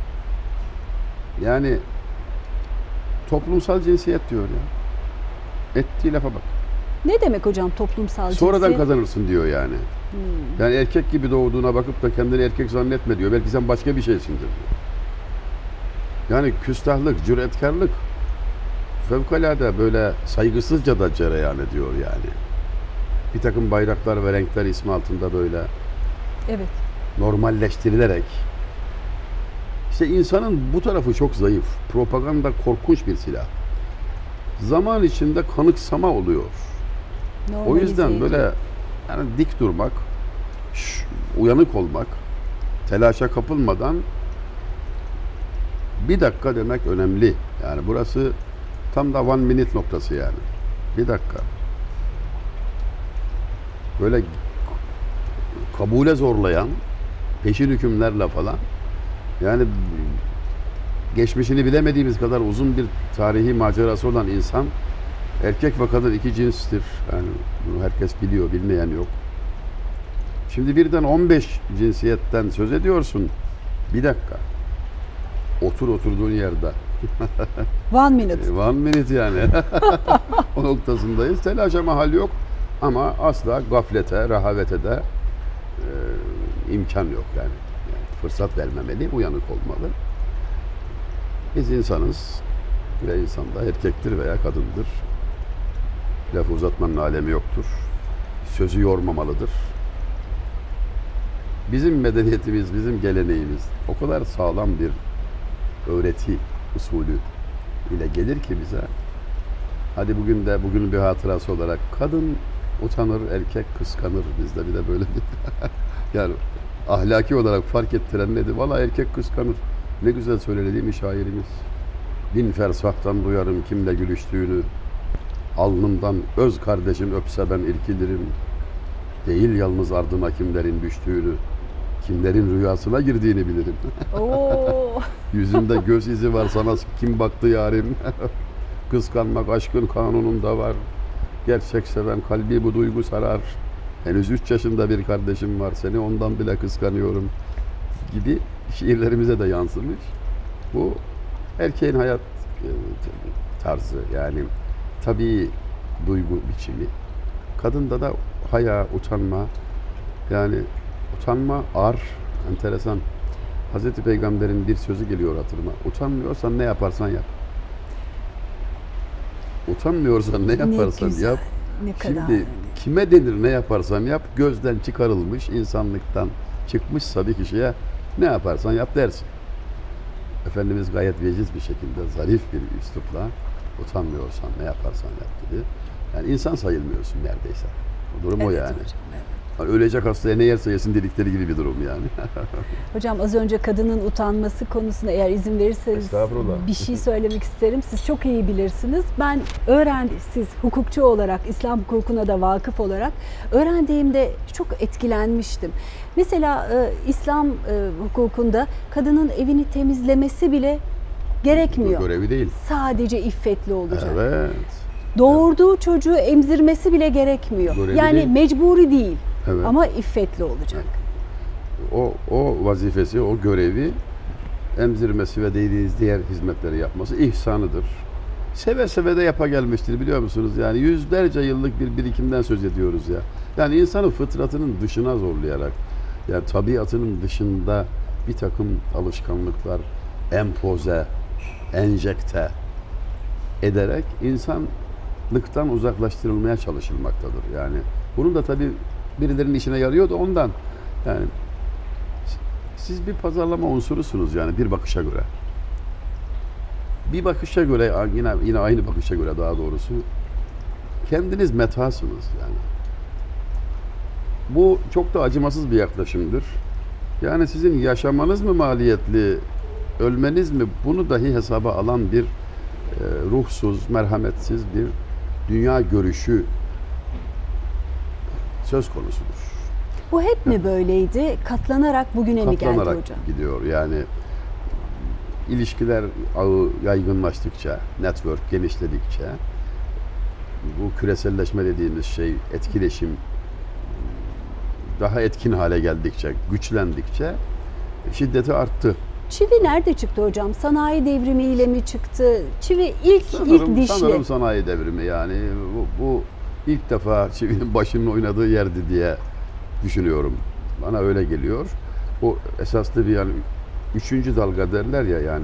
A: yani toplumsal cinsiyet diyor ya. Ettiği lafa bak.
B: Ne demek hocam toplumsal
A: Sonradan
B: cinsiyet?
A: kazanırsın diyor yani.
B: Hmm.
A: Yani erkek gibi doğduğuna bakıp da kendini erkek zannetme diyor. Belki sen başka bir şeysindir diyor. Yani küstahlık, cüretkarlık fevkalade böyle saygısızca da cereyan ediyor yani. Bir takım bayraklar ve renkler ismi altında böyle
B: Evet.
A: normalleştirilerek, işte insanın bu tarafı çok zayıf. Propaganda korkunç bir silah. Zaman içinde kanıksama oluyor. O yüzden
B: Normalize
A: böyle yani dik durmak, şş, uyanık olmak, telaşa kapılmadan bir dakika demek önemli. Yani burası tam da one minute noktası yani. Bir dakika. Böyle kabule zorlayan, peşin hükümlerle falan, yani geçmişini bilemediğimiz kadar uzun bir tarihi macerası olan insan, erkek ve kadın iki cinstir. Yani bunu herkes biliyor, bilmeyen yok. Şimdi birden on beş cinsiyetten söz ediyorsun. Bir dakika. Otur oturduğun yerde.
B: One minute.
A: One minute yani. O noktasındayız. Telaşa mahal yok. Ama asla gaflete, rehavete de e, imkan yok yani. Yani fırsat vermemeli, uyanık olmalı. Biz insanız. Ve insan da erkektir veya kadındır. Lafı uzatmanın alemi yoktur. Sözü yormamalıdır. Bizim medeniyetimiz, bizim geleneğimiz o kadar sağlam bir öğreti usulü ile gelir ki bize. Hadi bugün de bugünün bir hatırası olarak kadın utanır, erkek kıskanır. Bizde bir de böyle bir yani ahlaki olarak fark ettiren nedir? Valla erkek kıskanır. Ne güzel söyledi değil mi şairimiz? Bin fersahtan duyarım kimle gülüştüğünü. Alnımdan öz kardeşim öpse ben irkilirim. Değil yalnız ardına kimlerin düştüğünü. Kimlerin rüyasına girdiğini bilirim.
B: Oo.
A: Yüzünde göz izi var sana kim baktı yarim. Kıskanmak aşkın kanununda var. Gerçek seven kalbi bu duygu sarar. Henüz üç yaşında bir kardeşim var. Seni ondan bile kıskanıyorum. Gibi şiirlerimize de yansımış. Bu erkeğin hayat tarzı yani tabii duygu biçimi. Kadında da haya, utanma yani utanma, ar, enteresan. Hazreti Peygamber'in bir sözü geliyor hatırıma. Utanmıyorsan ne yaparsan yap. Utanmıyorsan ne yaparsan
B: güzel,
A: yap.
B: ne kadar
A: Şimdi
B: önemli.
A: kime denir ne yaparsan yap, gözden çıkarılmış, insanlıktan çıkmışsa bir kişiye Ne yaparsan yap dersin. Efendimiz gayet veciz bir şekilde, zarif bir üslupla utanmıyorsan ne yaparsan yap dedi. Yani insan sayılmıyorsun neredeyse. O durum
B: Evet
A: o yani.
B: hocam, evet.
A: Yani ölecek hastaya ne yerse yesin dedikleri gibi bir durum yani.
B: Hocam az önce kadının utanması konusunda eğer izin verirseniz
A: Estağfurullah.
B: bir şey söylemek isterim. Siz çok iyi bilirsiniz. Ben öğrendi, siz hukukçu olarak, İslam hukukuna da vakıf olarak öğrendiğimde çok etkilenmiştim. Mesela e, İslam e, hukukunda kadının evini temizlemesi bile gerekmiyor.
A: Görevi değil.
B: Sadece iffetli olacak.
A: Evet.
B: Doğurduğu çocuğu emzirmesi bile gerekmiyor.
A: Görevi
B: yani
A: değil.
B: mecburi değil.
A: Evet.
B: Ama iffetli olacak.
A: O, o vazifesi, o görevi emzirmesi ve dediğiniz diğer hizmetleri yapması ihsanıdır. Seve seve de yapa gelmiştir biliyor musunuz? Yani yüzlerce yıllık bir birikimden söz ediyoruz ya. Yani insanı fıtratının dışına zorlayarak, yani tabiatının dışında bir takım alışkanlıklar empoze, enjekte ederek insanlıktan uzaklaştırılmaya çalışılmaktadır. Yani bunun da tabii birilerinin işine yarıyor da ondan. Yani siz bir pazarlama unsurusunuz yani bir bakışa göre. Bir bakışa göre, yine yine aynı bakışa göre daha doğrusu kendiniz methasınız yani. Bu çok da acımasız bir yaklaşımdır. Yani sizin yaşamanız mı maliyetli, ölmeniz mi, bunu dahi hesaba alan bir e, ruhsuz, merhametsiz bir dünya görüşü söz konusudur.
B: Bu hep mi böyleydi? Katlanarak bugüne mi geldi
A: Katlanarak
B: hocam?
A: gidiyor yani. İlişkiler ağı yaygınlaştıkça, network genişledikçe, bu küreselleşme dediğimiz şey, etkileşim daha etkin hale geldikçe, güçlendikçe şiddeti arttı.
B: Çivi nerede çıktı hocam? Sanayi devrimiyle mi çıktı? Çivi ilk
A: Sanırım,
B: ilk dişli.
A: sanırım sanayi devrimi yani bu, bu ilk defa çivinin başının oynadığı yerdi diye düşünüyorum. Bana öyle geliyor. O esaslı bir yani üçüncü dalga derler ya yani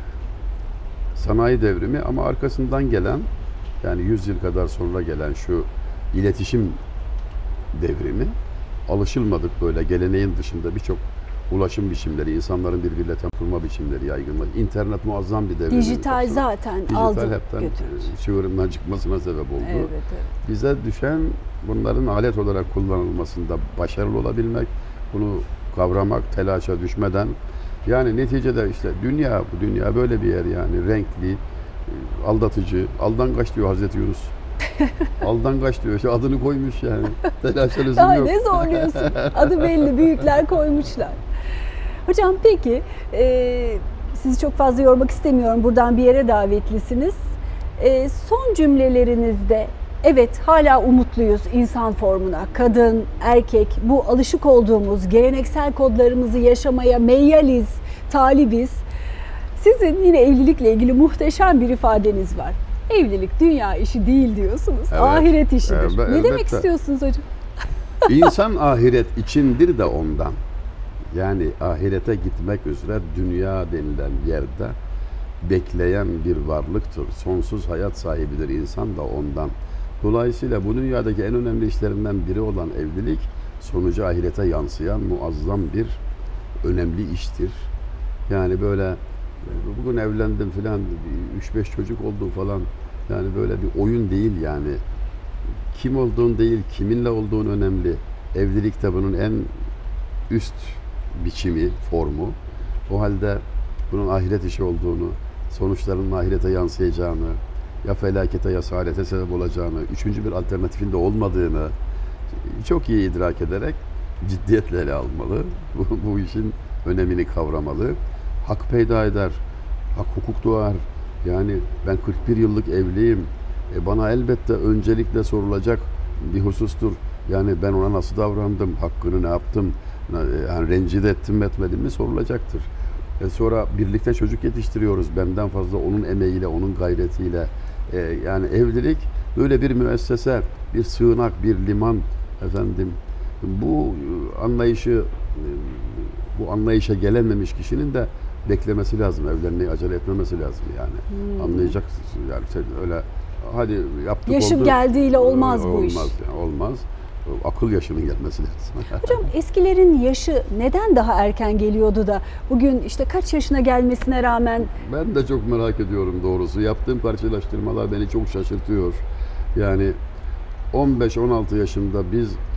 A: sanayi devrimi ama arkasından gelen yani yüz yıl kadar sonra gelen şu iletişim devrimi alışılmadık böyle geleneğin dışında birçok ulaşım biçimleri, insanların birbiriyle kurma biçimleri yaygınlaştı. İnternet muazzam bir devrim.
B: Dijital zaten
A: Dijital
B: aldı
A: hepten
B: götürdü.
A: çığırından çıkmasına sebep oldu.
B: Evet, evet.
A: Bize düşen bunların alet olarak kullanılmasında başarılı olabilmek, bunu kavramak, telaşa düşmeden yani neticede işte dünya, bu dünya böyle bir yer yani renkli, aldatıcı, aldangaç diyor Hazreti Yunus. Aldangaç diyor, işte adını koymuş yani. Telaşa lüzum
B: Daha
A: yok.
B: ne zorluyorsun? Adı belli, büyükler koymuşlar. Hocam peki, e, sizi çok fazla yormak istemiyorum. Buradan bir yere davetlisiniz. E, son cümlelerinizde, evet hala umutluyuz insan formuna. Kadın, erkek, bu alışık olduğumuz geleneksel kodlarımızı yaşamaya meyyaliz, talibiz. Sizin yine evlilikle ilgili muhteşem bir ifadeniz var. Evlilik dünya işi değil diyorsunuz.
A: Evet.
B: Ahiret işidir.
A: Evet,
B: ne
A: elbette.
B: demek istiyorsunuz hocam?
A: İnsan ahiret içindir de ondan. Yani ahirete gitmek üzere dünya denilen yerde bekleyen bir varlıktır. Sonsuz hayat sahibidir insan da ondan. Dolayısıyla bu dünyadaki en önemli işlerinden biri olan evlilik sonucu ahirete yansıyan muazzam bir önemli iştir. Yani böyle bugün evlendim filan, üç beş çocuk oldu falan. Yani böyle bir oyun değil yani. Kim olduğun değil, kiminle olduğun önemli. Evlilikte bunun en üst biçimi, formu. O halde bunun ahiret işi olduğunu, sonuçlarının ahirete yansıyacağını, ya felakete ya saadete sebep olacağını, üçüncü bir alternatifin de olmadığını çok iyi idrak ederek ciddiyetle ele almalı. Bu, bu işin önemini kavramalı. Hak peyda eder, hak hukuk doğar. Yani ben kırk bir yıllık evliyim. E bana elbette öncelikle sorulacak bir husustur. Yani ben ona nasıl davrandım, hakkını ne yaptım, yani rencide ettim mi etmedim mi sorulacaktır. E sonra birlikte çocuk yetiştiriyoruz. Benden fazla onun emeğiyle, onun gayretiyle. E yani evlilik böyle bir müessese, bir sığınak, bir liman efendim. Bu anlayışı, bu anlayışa gelememiş kişinin de beklemesi lazım. Evlenmeyi acele etmemesi lazım yani. Hmm. Anlayacaksın yani öyle hadi yaptık
B: Yaşım
A: oldu.
B: geldiğiyle olmaz bu
A: olmaz
B: iş.
A: Yani, olmaz. akıl yaşının gelmesi lazım.
B: Hocam eskilerin yaşı neden daha erken geliyordu da bugün işte kaç yaşına gelmesine rağmen?
A: Ben de çok merak ediyorum doğrusu. Yaptığım karşılaştırmalar beni çok şaşırtıyor. Yani on beş on altı yaşında biz e,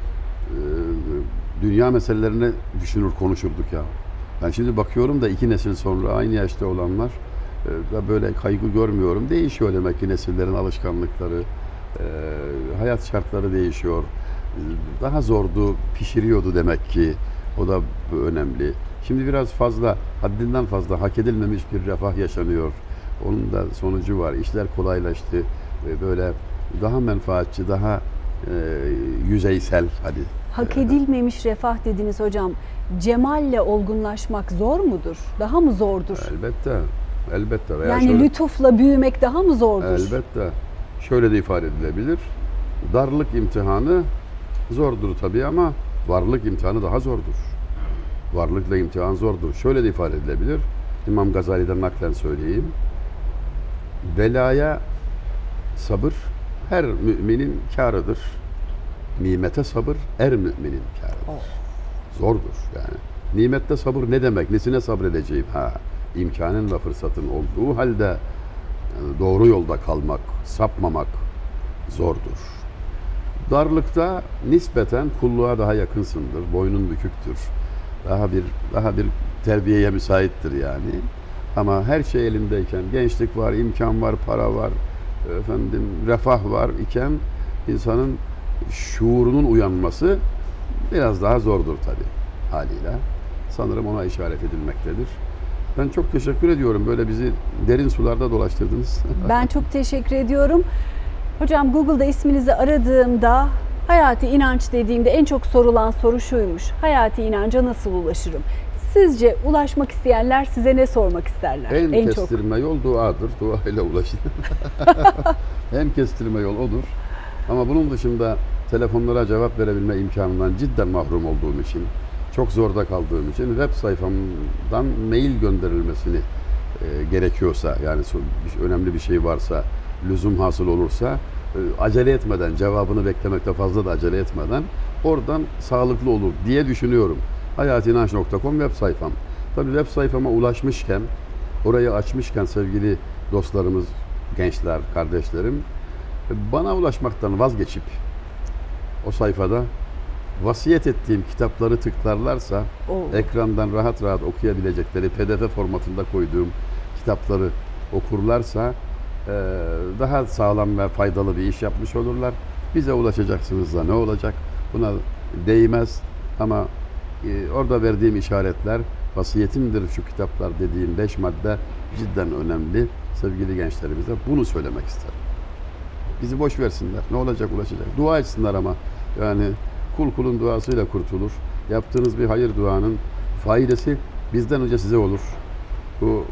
A: dünya meselelerini düşünür konuşurduk ya. Ben şimdi bakıyorum da iki nesil sonra aynı yaşta olanlar e, böyle kaygı görmüyorum. Değişiyor demek ki nesillerin alışkanlıkları, e, hayat şartları değişiyor. Daha zordu, pişiriyordu demek ki. O da önemli. Şimdi biraz fazla, haddinden fazla hak edilmemiş bir refah yaşanıyor. Onun da sonucu var. İşler kolaylaştı. Ve böyle daha menfaatçi, daha e, yüzeysel hadi.
B: Hak edilmemiş refah dediniz hocam. Cemalle olgunlaşmak zor mudur? Daha mı zordur?
A: Elbette. Elbette. Veya
B: yani
A: şöyle,
B: lütufla büyümek daha mı zordur?
A: Elbette. Şöyle de ifade edilebilir. Darlık imtihanı zordur tabii ama varlık imtihanı daha zordur. Varlıkla imtihan zordur. Şöyle de ifade edilebilir. İmam Gazali'den naklen söyleyeyim. Belaya sabır her müminin kârıdır. Nimete sabır her müminin kârıdır.
B: Oh.
A: Zordur yani. Nimette sabır ne demek? Nesine sabredeceğim? Ha, imkanın ve fırsatın olduğu halde yani doğru yolda kalmak, sapmamak zordur. Darlıkta nispeten kulluğa daha yakınsındır. Boynun büküktür. Daha bir daha bir terbiyeye müsaittir yani. Ama her şey elindeyken, gençlik var, imkan var, para var, efendim refah var iken insanın şuurunun uyanması biraz daha zordur tabii haliyle. Sanırım ona işaret edilmektedir. Ben çok teşekkür ediyorum. Böyle bizi derin sularda dolaştırdınız.
B: Ben çok teşekkür ediyorum. Hocam Google'da isminizi aradığımda hayati inanç dediğimde en çok sorulan soru şuymuş. Hayati inanca nasıl ulaşırım? Sizce ulaşmak isteyenler size ne sormak isterler?
A: En,
B: en
A: kestirme
B: çok.
A: yol duadır. Dua ile ulaşılır. En kestirme yol odur. Ama bunun dışında telefonlara cevap verebilme imkanından cidden mahrum olduğum için, çok zorda kaldığım için web sayfamdan mail gönderilmesini e, gerekiyorsa, yani bir, önemli bir şey varsa, lüzum hasıl olursa e, acele etmeden, cevabını beklemekte fazla da acele etmeden oradan sağlıklı olur diye düşünüyorum. hayatinanç nokta com web sayfam. Tabii web sayfama ulaşmışken, orayı açmışken sevgili dostlarımız, gençler, kardeşlerim, bana ulaşmaktan vazgeçip o sayfada vasiyet ettiğim kitapları tıklarlarsa
B: Oo.
A: ekrandan rahat rahat okuyabilecekleri P D F formatında koyduğum kitapları okurlarsa daha sağlam ve faydalı bir iş yapmış olurlar. Bize ulaşacaksınız da ne olacak? Buna değmez ama orada verdiğim işaretler, vasiyetimdir şu kitaplar dediğim beş madde cidden önemli. Sevgili gençlerimize bunu söylemek isterim. Bizi boş versinler. Ne olacak, ulaşacak. Dua etsinler ama. Yani kul kulun duasıyla kurtulur. Yaptığınız bir hayır duanın faydası bizden önce size olur. Bu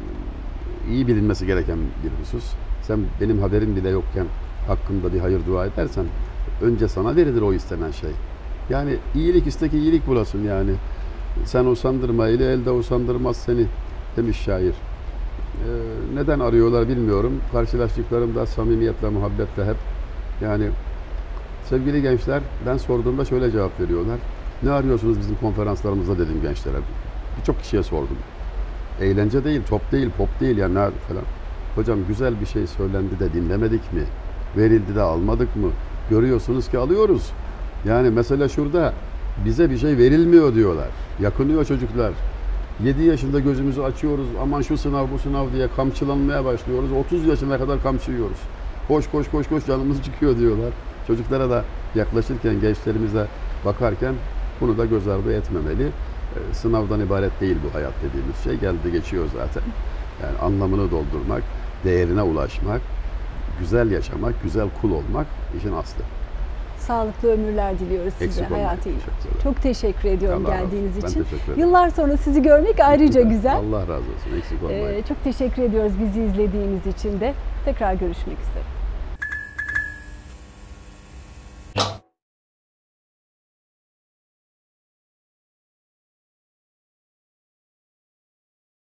A: iyi bilinmesi gereken bir husus. Sen benim haberim bile yokken hakkında bir hayır dua edersen önce sana verilir o istenen şey. Yani iyilik iste ki iyilik bulasın yani. Sen usandırma ile elde usandırmaz seni demiş şair. Ee, neden arıyorlar bilmiyorum. Karşılaştıklarımda samimiyetle, muhabbetle hep. Yani sevgili gençler, ben sorduğumda şöyle cevap veriyorlar. Ne arıyorsunuz bizim konferanslarımızda dedim gençlere. Birçok kişiye sordum. Eğlence değil, top değil, pop değil yani falan. Hocam güzel bir şey söylendi de dinlemedik mi? Verildi de almadık mı? Görüyorsunuz ki alıyoruz. Yani mesela şurada bize bir şey verilmiyor diyorlar. Yakınıyor çocuklar. yedi yaşında gözümüzü açıyoruz. Aman şu sınav bu sınav diye kamçılanmaya başlıyoruz. otuz yaşına kadar kamçı yiyoruz. Koş koş koş koş canımız çıkıyor diyorlar. Çocuklara da yaklaşırken, gençlerimize bakarken bunu da göz ardı etmemeli. Ee, sınavdan ibaret değil bu hayat dediğimiz şey. Geldi geçiyor zaten. Yani anlamını doldurmak, değerine ulaşmak, güzel yaşamak, güzel kul olmak işin aslı.
B: Sağlıklı ömürler diliyoruz size.
A: Eksik olmayın.
B: Hayati.
A: Teşekkür
B: Çok teşekkür ediyorum
A: Allah razı
B: geldiğiniz
A: olsun. Ben
B: için.
A: teşekkür ederim.
B: Yıllar sonra sizi görmek ayrıca güzel.
A: Allah razı olsun. Eksik olmayın.
B: Ee, çok teşekkür ediyoruz bizi izlediğiniz için de. Tekrar görüşmek üzere.